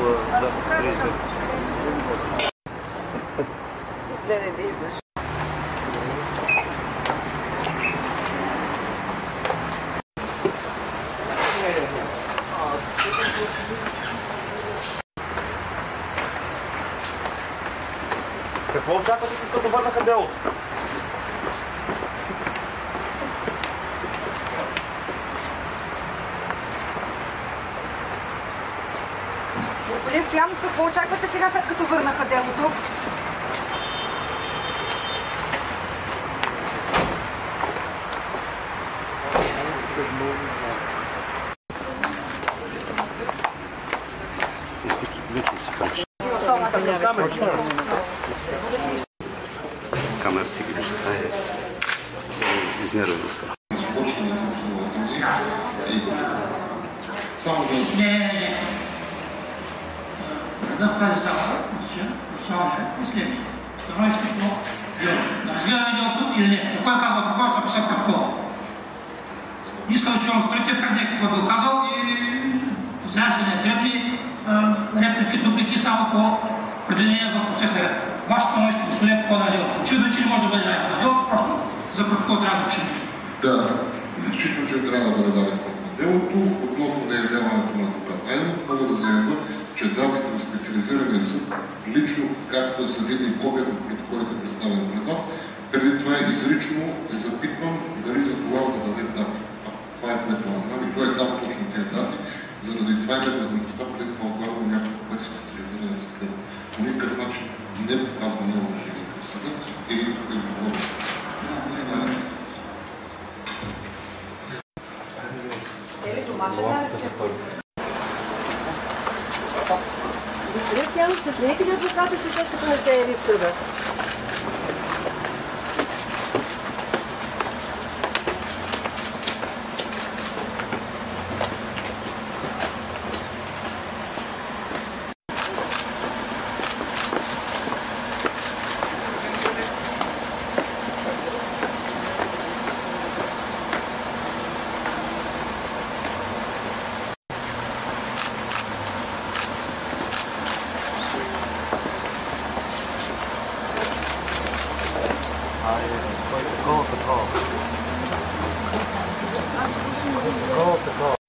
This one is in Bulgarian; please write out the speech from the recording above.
за президент. Гледай да идваш. Какво очаквате след като върнаха делото? Господин Стоянов, какво очаквате сега, след като върнаха делото? Камерите ги виждат. Изнервеността. Не. В тази сала, процесуалния е следния. Становището на разгледане делото или не. Какво е казал прокурор, са писал протокол. Искам да чувам страните преди какво е бил казал и зареждане дребни реплики, дуплики само по определение в процеса ред. Вашето становище, господин, по на делото. Очевидно, че не може да бъде дадено на делото, просто за протокол трябва да запишем нещо. Да, считам, че трябва да бъде даден ход на делото. Относно неявяването на адвокат Найденов, мога да заявя, че данните на специализирания съд, лично, както са видни копията от протоколите, представени пред нас, преди това изрично е запитван дали за това да даде дати. Това е което аз знам и кой е дал точно тези дати, заради това е невъзможността преди това отглавно някакво пъти специализирания съд. По никакъв начин не показва много решението на съда или да го говори. Господин Стоянов, ще смените ли адвоката си, след като не се яви в съда? Такова.